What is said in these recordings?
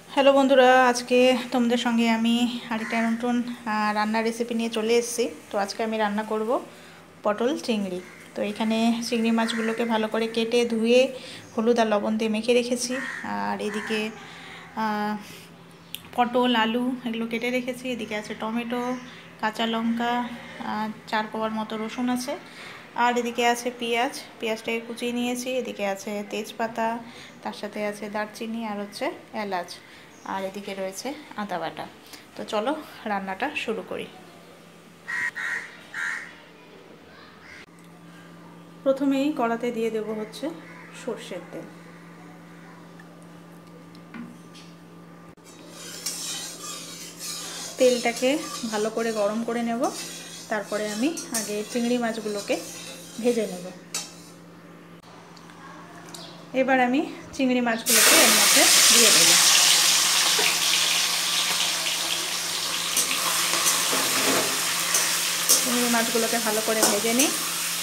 Hello বন্ধুরা, আজকে তোমাদের সঙ্গে আমি আরেকটা নতুন রান্নার রেসিপি নিয়ে চলে এসেছি। তো আজকে আমি রান্না করব পটল চিংড়ি। তো এখানে চিংড়ি মাছগুলোকে ভালো করে কেটে ধুয়ে হলুদ আর লবণ দিয়ে মেখে রেখেছি। আর এদিকে পটল আলু এগুলো কেটে রেখেছি। এদিকে আছে টমেটো, কাঁচা লঙ্কা, 4 কোয়ার মতো রসুন আছে। আর এদিকে আছে পেঁয়াজটাকে কুচিয়ে নিয়েছি। এদিকে আছে তেজপাতা, তার সাথে আছে দারচিনি আর হচ্ছে এলাচ, আর এদিকে রয়েছে আদা বাটা। তো চলো রান্নাটা শুরু করি। প্রথমেই কড়াতে দিয়ে দেব হচ্ছে সর্ষের তেল। তেলটাকে ভালো করে গরম করে নেব। তারপরে আমি আগে চিংড়ি মাছগুলোকে ভেজে নেব। এবার আমি চিংড়ি মাছগুলোকে এর মধ্যে দিয়ে দেব। চিংড়ি মাছগুলোকে ভালো করে ভেজে নিই।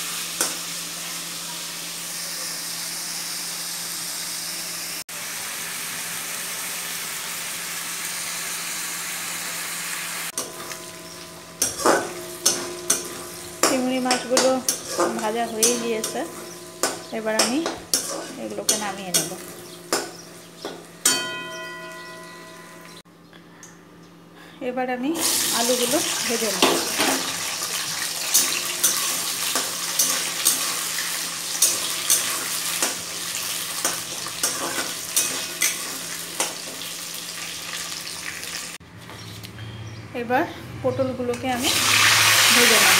চিংড়ি মাছগুলো ভাজা হয়ে গিয়েছে। এবার আমি এগুলোকে নামিয়ে নেব। এবার আমি আলুগুলো ভেজে নেব। এবার পটলগুলোকে আমি ভেজে নেব।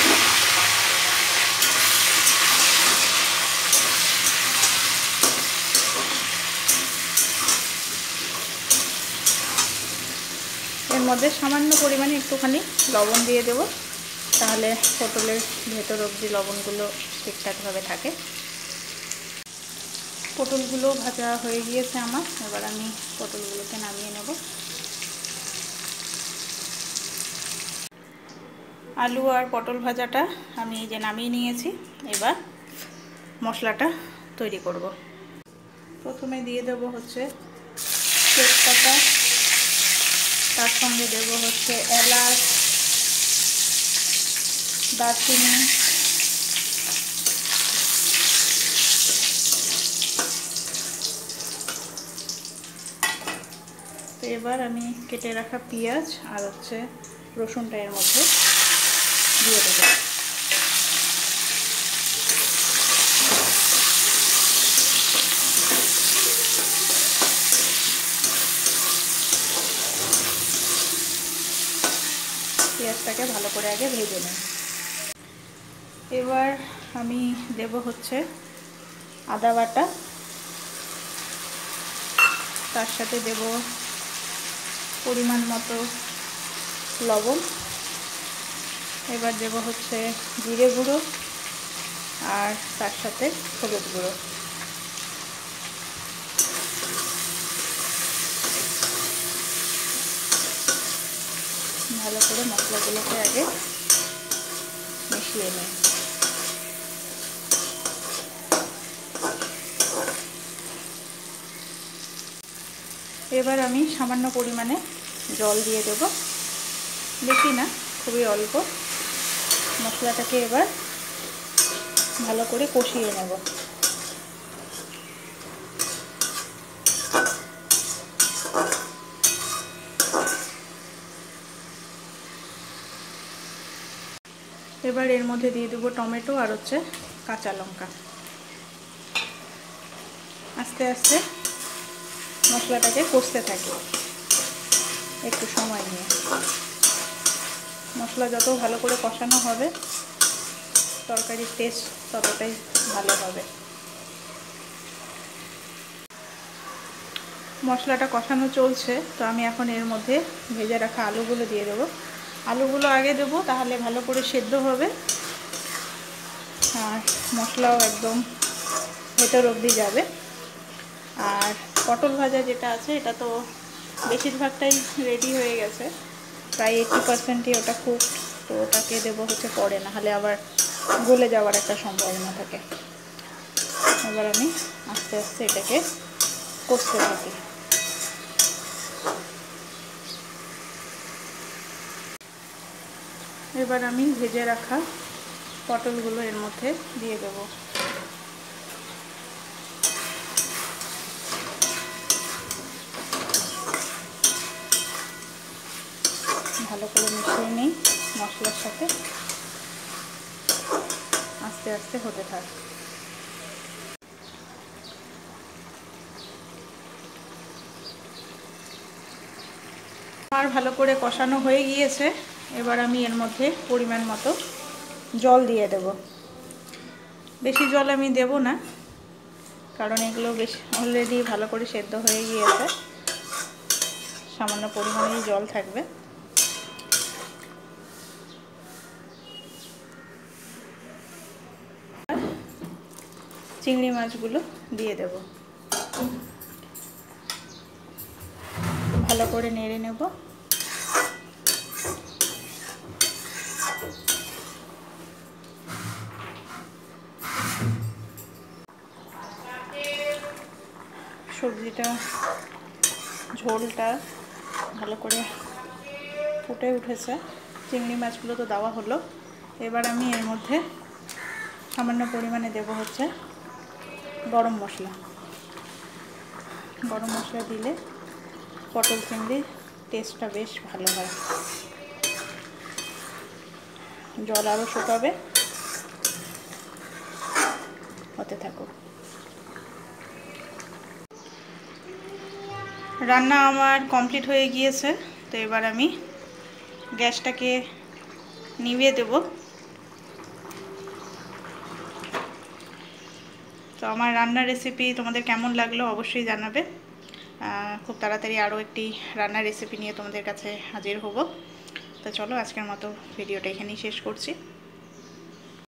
এর মধ্যে সামান্য পরিমাণে একটুখানি লবণ দিয়ে দেব, তাহলে পটলের ভেতর অবধি লবণগুলো ঠিকঠাকভাবে থাকে। পটলগুলো ভাজা হয়ে গিয়েছে আমার। এবার আমি পটলগুলোকে নামিয়ে নেব। আলু আর পটল ভাজাটা আমি এই যে নামিয়ে নিয়েছি। এবার মশলাটা তৈরি করব। প্রথমে দিয়ে দেব হচ্ছে তেজপাতা, তার সঙ্গে দেব হচ্ছে এলাচ, দারচিনি, তো এবার আমি কেটে রাখা পেঁয়াজ আর হচ্ছে রসুনটা এর মধ্যে দিয়ে দেব। পেঁয়াজটাকে ভালো করে আগে ভেজে নেব। এবার আমি দেব হচ্ছে আদা বাটা, তার সাথে দেব পরিমাণ মতো লবণ। এবার দেব হচ্ছে জিরে গুঁড়ো আর তার সাথে হলুদ গুঁড়ো। ভালো করে মশলাগুলোকে আগে মিশিয়ে নিই। এবার আমি সামান্য পরিমাণে জল দিয়ে দেব, বেশি না, খুবই অল্প। মশলাটাকে এবার ভালো করে কষিয়ে নেব। এবার এর মধ্যে দিয়ে দেবো টমেটো আর হচ্ছে কাঁচা লঙ্কা। আস্তে আস্তে মশলাটাকে কষতে থাকি একটু সময় নিয়ে। মশলা যত ভালো করে কষানো হবে তরকারির টেস্ট ততটাই ভালো হবে। মশলাটা কষানো চলছে, তো আমি এখন এর মধ্যে ভেজে রাখা আলুগুলো দিয়ে দেবো। আলুগুলো আগে দেবো, তাহলে ভালো করে সেদ্ধ হবে আর মশলাও একদম ভেতর অবধি যাবে। আর পটল ভাজা যেটা আছে এটা তো বেশিরভাগটাই রেডি হয়ে গেছে, প্রায় 80%ই ওটা কুক। তো ওটাকে দেবো হচ্ছে পরে, না হলে আবার গলে যাওয়ার একটা সম্ভাবনা থাকে। এবার আমি আস্তে আস্তে এটাকে কষতে থাকি। এবার আমি ভেজে রাখা পটলগুলো এর মধ্যে দিয়ে দেব। ভালো করে মিশিয়ে নিই মশলার সাথে, আস্তে আস্তে হতে থাক। আর ভালো করে কষানো হয়ে গিয়েছে। এবার আমি এর মধ্যে পরিমাণ মতো জল দিয়ে দেব। বেশি জল আমি দেব না, কারণ এগুলো বেশ অলরেডি ভালো করে সেদ্ধ হয়ে গিয়েছে। সামান্য পরিমাণেই জল থাকবে। চিংড়ি মাছগুলো দিয়ে দেব, ভালো করে নেড়ে নেব। সবজিটা ঝোলটা ভালো করে ফুটে উঠেছে। চিংড়ি মাছগুলো তো দেওয়া হলো। এবার আমি এর মধ্যে সামান্য পরিমাণে দেব হচ্ছে গরম মশলা। গরম মশলা দিলে পটল চিংড়ির টেস্টটা বেশ ভালো হয়। জল আরও শুকাবে, হতে থাকুক। রান্না আমার কমপ্লিট হয়ে গিয়েছে। তো এবার আমি গ্যাসটাকে নিভিয়ে দেব। তো আমার রান্নার রেসিপি তোমাদের কেমন লাগলো অবশ্যই জানাবে। খুব তাড়াতাড়ি আরও একটি রান্নার রেসিপি নিয়ে তোমাদের কাছে হাজির হব। তো চলো, আজকের মতো ভিডিওটা এখানেই শেষ করছি।